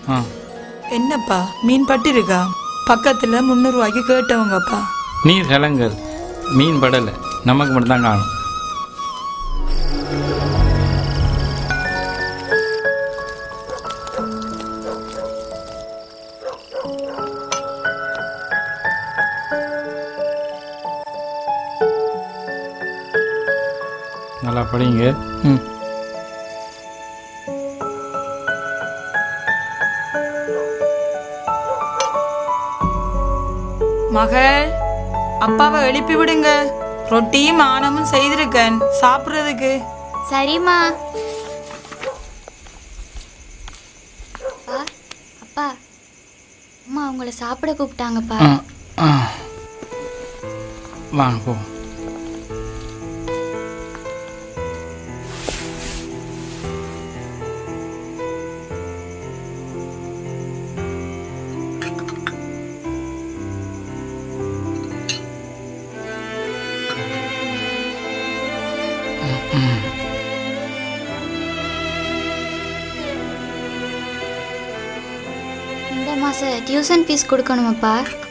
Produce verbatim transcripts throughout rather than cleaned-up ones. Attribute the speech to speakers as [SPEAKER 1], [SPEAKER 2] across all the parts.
[SPEAKER 1] ஆ
[SPEAKER 2] என்னப்பா மீன் பட்டு இருக்கா? பக்கத்தில் முந்நூறுரூவாய்க்கு கேட்டவங்கப்பா.
[SPEAKER 1] நீர் கிழங்கல் மீன் படலை, நமக்கு மட்டும்தான் காணும். நல்லா படிங்க. ம்
[SPEAKER 2] மகள், அப்பாவை எழுப்பி விடுங்க. ரொட்டியும் ஆனமும் செய்திருக்கேன் சாப்பிட்றதுக்கு.
[SPEAKER 3] சரிம்மா. அப்பா அப்பா அம்மா உங்களை சாப்பிட கூப்பிட்டாங்கப்பா.
[SPEAKER 1] வாங்க போ.
[SPEAKER 3] இந்த மாதம் டியூஷன் ஃபீஸ் கொடுக்கணுமாப்பா?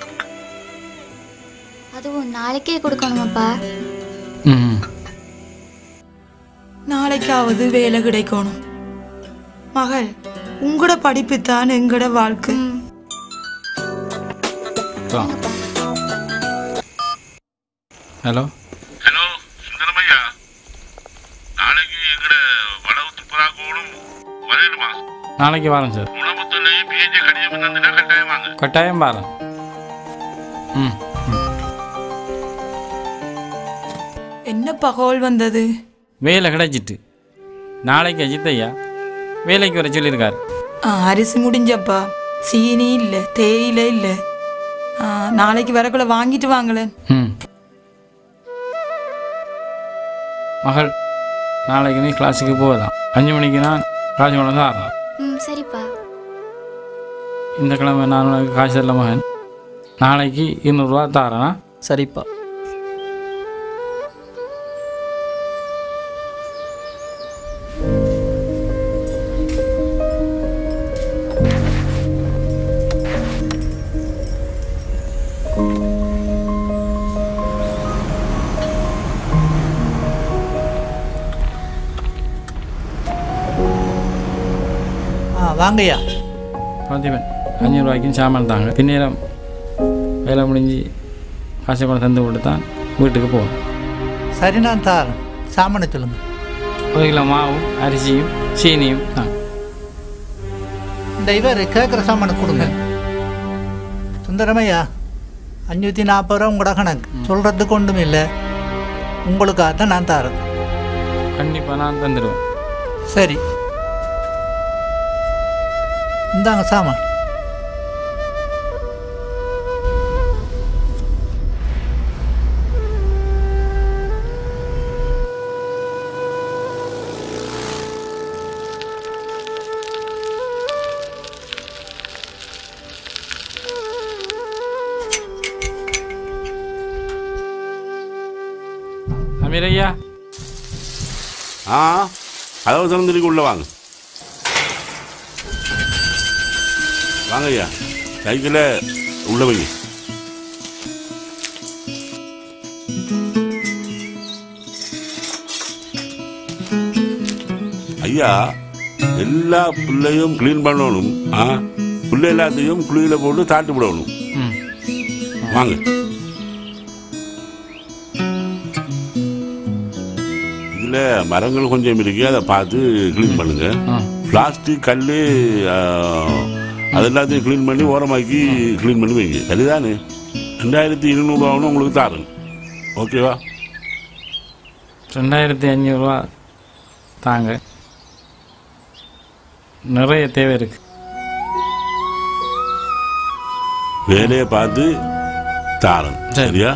[SPEAKER 3] அதுவும் நாளைக்கே கொடுக்கணுமாப்பா?
[SPEAKER 1] ம்
[SPEAKER 2] நாளைக்காவது வேலை கிடைக்கணும். மகள், உங்களோட படிப்பு தான் எங்களோட வாழ்க்கை.
[SPEAKER 1] ஹலோ
[SPEAKER 4] ஹலோ சுந்தரமையா, நாளைக்கு எங்கட வடவுத்து புறாக்கோடும் வரையிடுமா?
[SPEAKER 1] நாளைக்கு வரேன் சார்.
[SPEAKER 4] உணவுத்துறையும் பிஹெச்ஏ கடிதம் தந்துட்டா கட்டாயம் வாங்க.
[SPEAKER 1] கட்டாயம் வரேன். ம்
[SPEAKER 2] என்னப்பா கோல் வந்தது?
[SPEAKER 1] வேலை கிடைச்சிட்டு நாளைக்கு அஜித் ஐயா வேலைக்கு வர சொல்லியிருக்காரு.
[SPEAKER 2] ஆ, அரிசி முடிஞ்சப்பா. சீனி இல்லை, தேயில இல்லை. நாளைக்கு வரக்குள்ள வாங்கிட்டு வாங்களேன்.
[SPEAKER 1] ம் மகள், நாளைக்கு நீ கிளாஸுக்கு போகலாம். அஞ்சு மணிக்கு நான் காசு கொண்டு வந்து ஆறலாம்.
[SPEAKER 3] ம் சரிப்பா.
[SPEAKER 1] இந்த கிழமை நான் உனக்கு காசு தரல மகன். நாளைக்கு இருநூறுவா தாரேனா?
[SPEAKER 5] சரிப்பா.
[SPEAKER 6] வாங்கய்யா.
[SPEAKER 1] பார்த்திபன், அஞ்சூறு ரூபாய்க்கும் சாமான் தாங்க. பின்னேரம் வேலை முடிஞ்சு காசை பணம் தந்து விட்டு தான் வீட்டுக்கு போவோம்.
[SPEAKER 6] சரி, நான் தாரேன். சாமானை சொல்லுங்க.
[SPEAKER 1] ஒரு கிலோ மாவும் அரிசியும் சீனியும் தாங்க.
[SPEAKER 6] இந்த இவர் கேட்குற சாமானை கொடுங்க. சுந்தரமையா, அஞ்சூற்றி நாற்பது ரூபா உங்களோட கணக்கு. சொல்கிறதுக்கு ஒன்றும் இல்லை, உங்களுக்காக தான் நான் தாரேன்.
[SPEAKER 1] கண்டிப்பாக நான் தந்துடுவேன்.
[SPEAKER 6] சரி, இந்தாங்க சாமான்.
[SPEAKER 1] அமீர் ஐயா.
[SPEAKER 4] ஆ, கதவு திறந்துருக்கு, உள்ள வாங்க. வாங்க ஐயா, சைக்கிள உள்ள வைங்க. ஐயா, எல்லா புள்ளையும் கிளீன் பண்ணணும். ஆ, புள்ளை எல்லாத்தையும் குழியில போட்டு தாட்டு விடணும். வாங்க. இதுல மரங்கள் கொஞ்சம் இருக்கு, அதை பார்த்து கிளீன் பண்ணுங்க. பிளாஸ்டிக், கல், அது எல்லாத்தையும் க்ளீன் பண்ணி ஓரமாக்கி க்ளீன் பண்ணி வைங்க. சரிதானே? ரெண்டாயிரத்தி இருநூறுவான்னு உங்களுக்கு தாருங்க. ஓகேவா?
[SPEAKER 1] ரெண்டாயிரத்தி அஞ்சூறுரூவா தாங்க. நிறைய தேவை இருக்கு.
[SPEAKER 4] வேலையை பார்த்து தாரன். சரியா?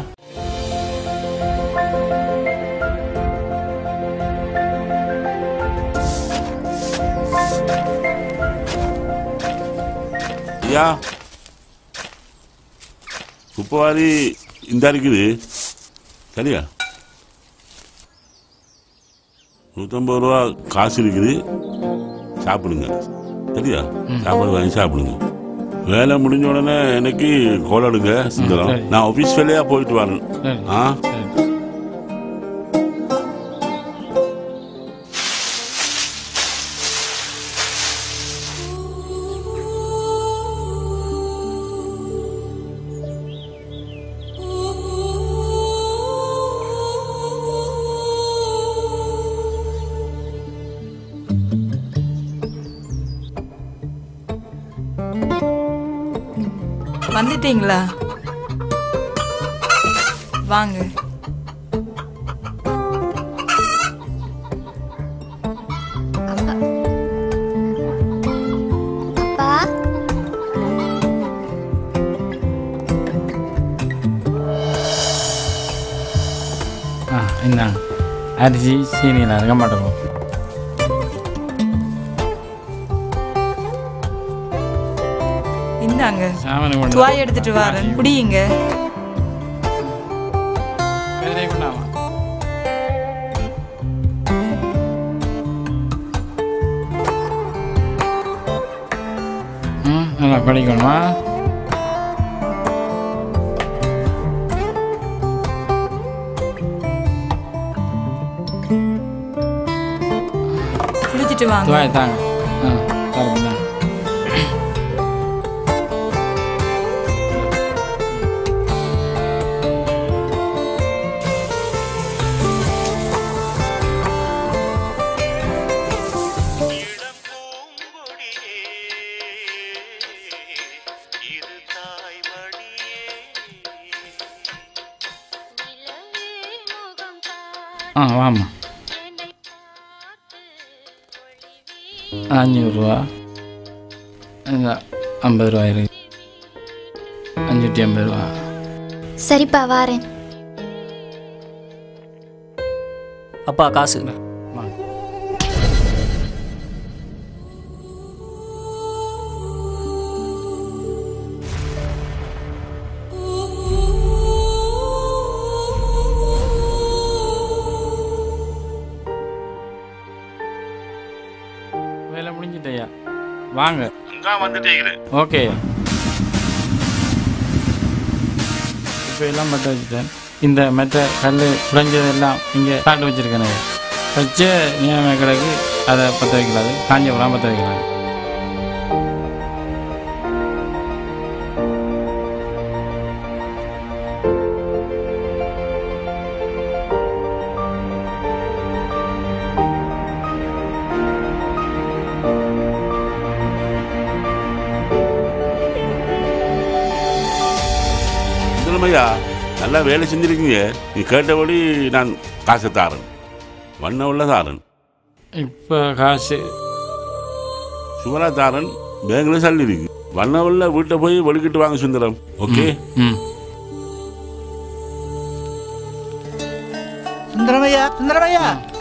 [SPEAKER 4] ஐயா, குப்பவாரி இந்த இருக்குது. சரியா? நூற்றம்பது ரூபா காசு இருக்குது, சாப்பிடுங்க. சரியா சாப்பாடு வாங்கி சாப்பிடுங்க. வேலை முடிஞ்ச உடனே எனக்கு கோல் எடுங்க சுந்தரம். நான் ஆஃபீஸ் வேலையா போயிட்டு வரேன். ஆ
[SPEAKER 2] வந்துட்டீங்களா? வாங்க.
[SPEAKER 3] அப்பா
[SPEAKER 1] ஆ என்ன அரிசி சீனியில் இருக்க மாட்டோம்.
[SPEAKER 2] இந்தாங்க
[SPEAKER 1] சாமான் கொண்டு
[SPEAKER 2] துவாய் எடுத்துட்டு வரேன், குடியுங்க.
[SPEAKER 1] கதிரை கொண்டாமா. ம் நல்லா படிக்கணுமா?
[SPEAKER 2] குடிச்சிட்டு வாங்க.
[SPEAKER 1] துவாய் தாங்க. ஆ தரது தாங்க. ஆ வாம்மா. அஞ்சூறுரூவா இந்த ஐம்பது ரூபா இருக்கு. அஞ்சூற்றி ஐம்பது ரூபா.
[SPEAKER 3] சரிப்பா வாரேன்.
[SPEAKER 5] அப்பா காசு.
[SPEAKER 1] வாங்க. வேலை முடிஞ்சிட்டயா? வாங்க.
[SPEAKER 4] வந்துட்டீங்களே.
[SPEAKER 1] ஓகே. இப்போ எல்லாம் மற்ற வச்சுட்டேன். இந்த மற்ற கல் உடைஞ்சதெல்லாம் இங்கே காட்டு வச்சுருக்கேன். வச்சு நியம கிடக்கு. அதை பற்ற வைக்கலாது. காஞ்ச பழம் பற்ற வைக்கலாம்.
[SPEAKER 4] ஐயா நல்லா வேலை செஞ்சிருக்கீங்க. நீ கேட்டபடி நான் காசை தாரன், வண்ண உள்ள தாரன்.
[SPEAKER 1] இப்போ காசு
[SPEAKER 4] சுமரா தாரன் பேங்கில் சல்லி இருக்கு. வண்ண உள்ள வீட்டை போய் வெளிக்கிட்டு வாங்க சுந்தரம். ஓகே.
[SPEAKER 1] ம்
[SPEAKER 6] சுந்தரமையா, சுந்தரமையா,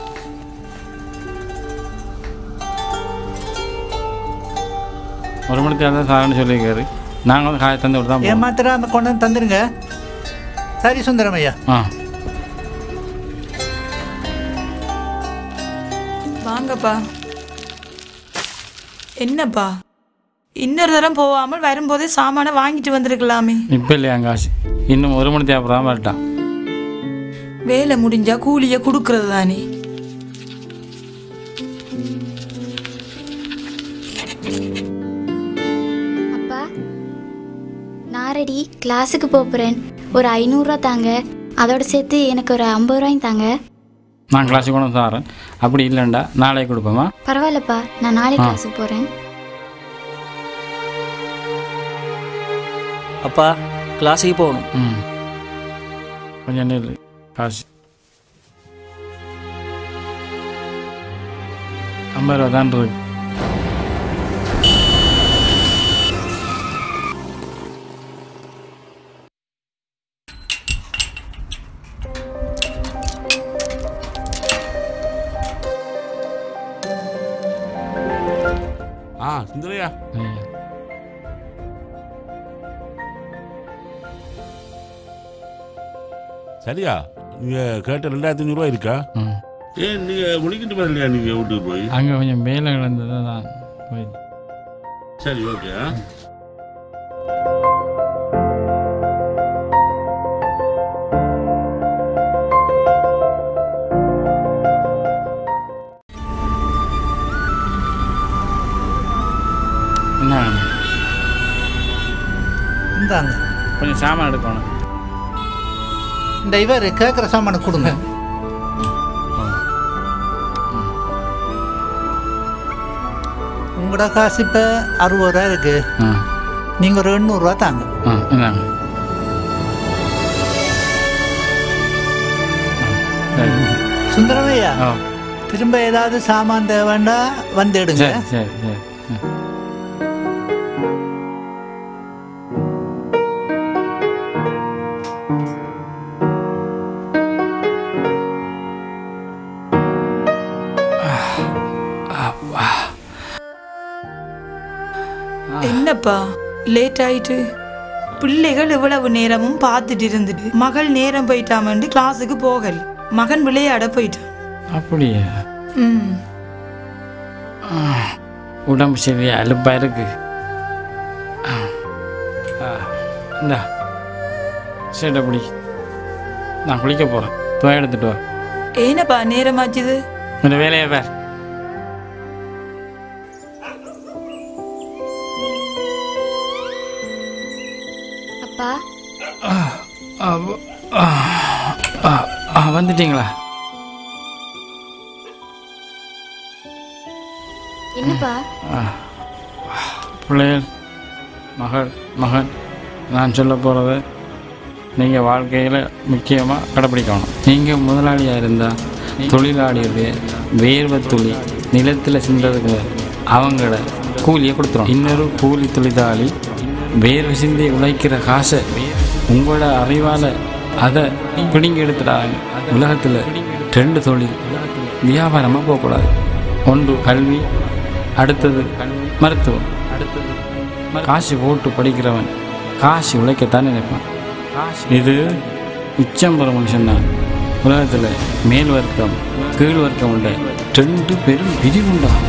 [SPEAKER 1] ஒரு மணி தேர்தல் சாரன்னு சொல்லியிருக்காரு. நாங்கள் வந்து காய தந்து விட்டு தான்
[SPEAKER 6] ஏமாத்திரம் கொண்டு வந்து தந்துருங்க. சரி சுந்தரமையா.
[SPEAKER 1] ஆ
[SPEAKER 2] வாங்கப்பா. என்னப்பா இன்னொரு தரம் போகாமல் வரும்போதே சாமானை வாங்கிட்டு வந்திருக்கலாமே.
[SPEAKER 1] இப்போ இல்லையா காசு? இன்னும் ஒரு மணி தேவை தான் வரட்டான்.
[SPEAKER 2] வேலை முடிஞ்சா கூலியை கொடுக்கறது தானே.
[SPEAKER 3] அப்பா நான் ரெடி, கிளாஸுக்கு போகிறேன். ஒரு ஐநூறுரூவா தாங்க. அதோட சேர்த்து எனக்கு ஒரு ஐம்பது ரூபாயும் தாங்க.
[SPEAKER 1] நான் கிளாஸுக்கு கொண்டு தரேன். அப்படி இல்லைண்டா நாளைக்கு கொடுப்போமா?
[SPEAKER 3] பரவாயில்லப்பா, நான் நாளைக்கு கிளாஸுக்கு போகிறேன்.
[SPEAKER 5] அப்பா கிளாஸுக்கு போகணும்.
[SPEAKER 1] ம் கொஞ்சம் நெல் காசு ஐம்பது ரூபா தான் இருக்கு.
[SPEAKER 4] ஆ சுந்தரையா, சரியா நீங்க கேட்ட ரெண்டாயிரத்தி ஐநூறுரூவா இருக்கா?
[SPEAKER 1] ம்
[SPEAKER 4] ஏன் நீங்க முடிக்கிட்டு வரலையா? நீங்க வீட்டுக்கு போய்
[SPEAKER 1] அங்கே கொஞ்சம் வேலை கிடந்தது தான் போய்.
[SPEAKER 4] சரி ஓகே.
[SPEAKER 1] என்ன
[SPEAKER 6] இந்தாங்க
[SPEAKER 1] கொஞ்சம் சாமான் எடுக்கணும்.
[SPEAKER 6] இந்த இவர் கேட்குற சாமானை கொடுங்க. உங்களோட காசு இப்போ அறுபது ரூபா இருக்கு. நீங்கள் ஒரு எண்ணூறுரூவா தாங்க.
[SPEAKER 1] என்னங்க
[SPEAKER 6] சுந்தரமையா, திரும்ப ஏதாவது சாமான் தேவைண்டா வந்து எடுங்க.
[SPEAKER 1] சரி சரி.
[SPEAKER 2] என்னப்பா லேட் ஆயிட்டு? பிள்ளைகள் இவ்வளவு நேரமும் பார்த்துட்டு இருந்துட்டு மகள் நேரம் போயிட்டாமண்டு கிளாஸுக்கு போகல. மகன் விளையாட போயிட்டான்.
[SPEAKER 1] அப்படியா?
[SPEAKER 2] ம்,
[SPEAKER 1] உடம்பு சரியா அலுப்பா இருக்கு. இந்தா சரி, அப்படி நான் குளிக்க போகிறேன். துவா எடுத்துட்டு வா.
[SPEAKER 2] ஏனப்பா நேரமாச்சுது?
[SPEAKER 1] இந்த வேலையை வேற.
[SPEAKER 3] அப்பா
[SPEAKER 1] வந்துட்டீங்களா?
[SPEAKER 3] என்னப்பா?
[SPEAKER 1] பிள்ளைகள், மகள், மகன், நான் சொல்ல போகிறத நீங்கள் வாழ்க்கையில் முக்கியமாக கடைப்பிடிக்கணும். நீங்கள் முதலாளியாக இருந்தால் தொழிலாளியுடைய வேர்வை துளி நிலத்தில் சிந்ததுக்கு அவங்கள கூலியை கொடுத்துரும். இன்னொரு கூலி தொழிலாளி வேர்வை சிந்தி உழைக்கிற காசை உங்களோட அறிவால் அதை பிடிங்கி எடுத்துட்டாங்க. உலகத்தில் ரெண்டு தொழில் வியாபாரமாக போகக்கூடாது. ஒன்று கல்வி, அடுத்தது மருத்துவம். அடுத்தது காசு போட்டு படிக்கிறவன் காசு உழைக்கத்தான் நினைப்பான். இது உச்சம்பர மனுஷன் தான். உலகத்தில் மேல் வர்க்கம் கீழ் வர்க்கம் உண்ட ரெண்டு பேரும் பிரிவுண்டாகும்.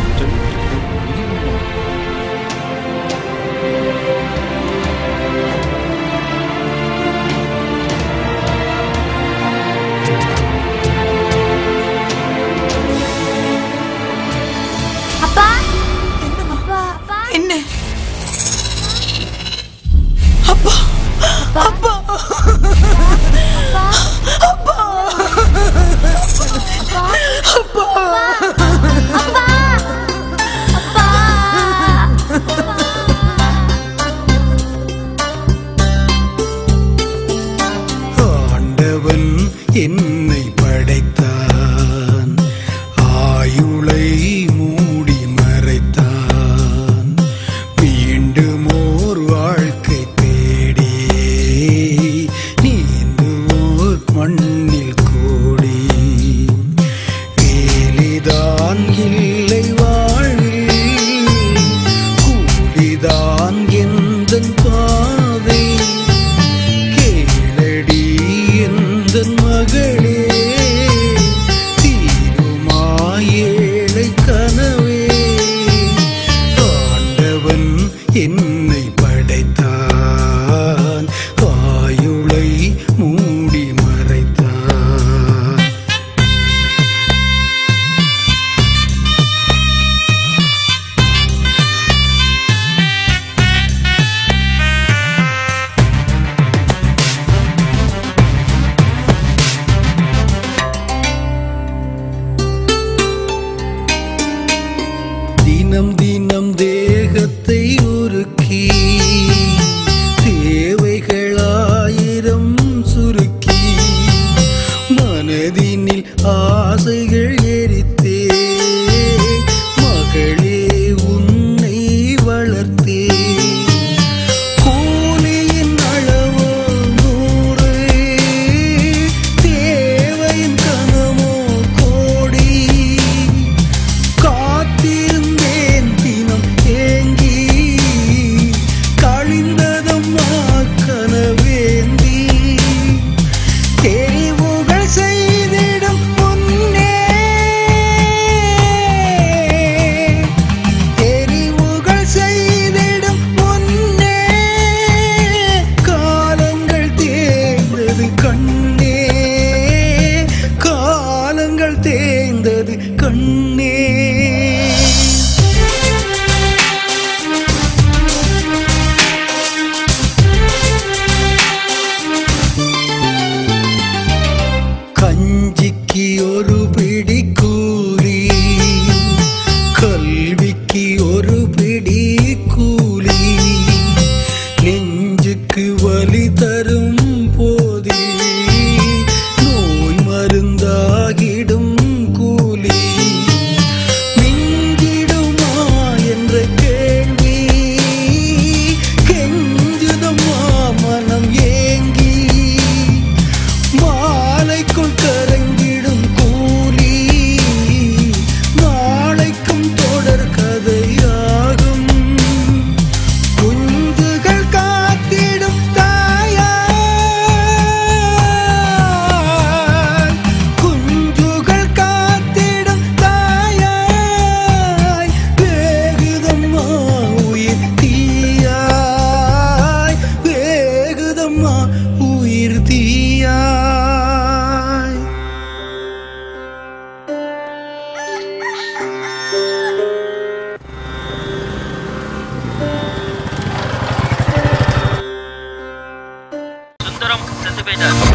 [SPEAKER 2] என்ன அப்பா அப்பா அப்பா அப்பா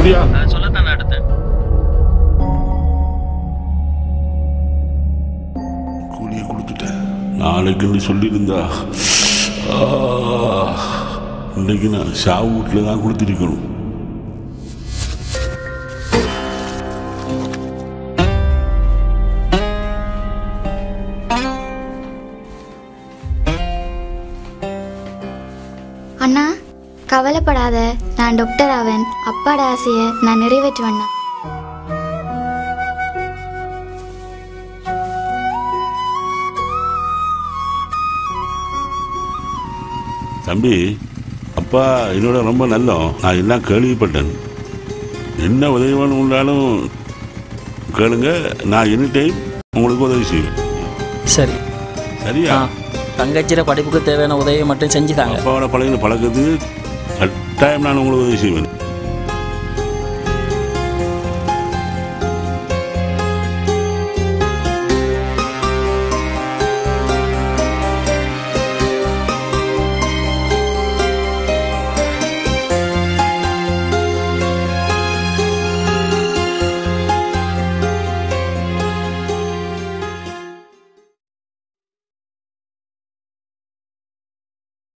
[SPEAKER 4] அப்படியா?
[SPEAKER 5] சொல்லத்தான் எடுத்தேன்.
[SPEAKER 4] கூலியை கொடுத்துட்டேன். நாளைக்குன்னு சொல்லியிருந்தா இன்னைக்கு நான் ஷாவு வீட்டில் தான் கொடுத்துருக்கணும்.
[SPEAKER 3] அண்ணா கவலைப்படாத, நான் டாக்டர் ஆவேன். அப்பாட ஆசையை நான் நிறைவேற்றுவேண்ணா.
[SPEAKER 4] தம்பி, அப்பா என்னோட ரொம்ப நல்லம். நான் எல்லாம் கேள்விப்பட்டேன். என்ன உதவி வேணும் உண்டாலும் கேளுங்க, நான் எனி டைம் உங்களுக்கு உதவி செய்வேன்.
[SPEAKER 5] சரி
[SPEAKER 4] சரியா?
[SPEAKER 5] தங்கச்சிர படிப்புக்கு தேவையான உதவியை மட்டும் செஞ்சுதாங்க.
[SPEAKER 4] அப்பாவோட பழகின பழக்கத்துக்கு கட்டாயம் நான் உங்களுக்கு உதவி செய்வேன்.